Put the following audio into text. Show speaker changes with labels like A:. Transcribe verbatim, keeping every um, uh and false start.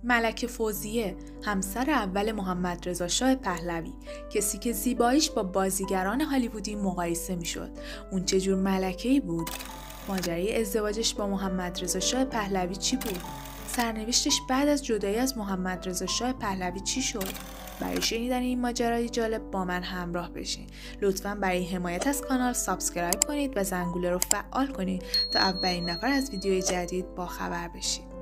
A: ملکه فوزیه، همسر اول محمد رضا شاه پهلوی، کسی که زیباییش با بازیگران هالیوودی مقایسه میشد. اون چه جور ملکه‌ای بود؟ ماجرای ازدواجش با محمد رضا شاه پهلوی چی بود؟ سرنوشتش بعد از جدایی از محمد رضا شاه پهلوی چی شد؟ برای شنیدن این ماجرای جالب با من همراه بشین. لطفاً برای حمایت از کانال سابسکرایب کنید و زنگوله رو فعال کنید تا اولین نفر از ویدیوی جدید با خبر بشید.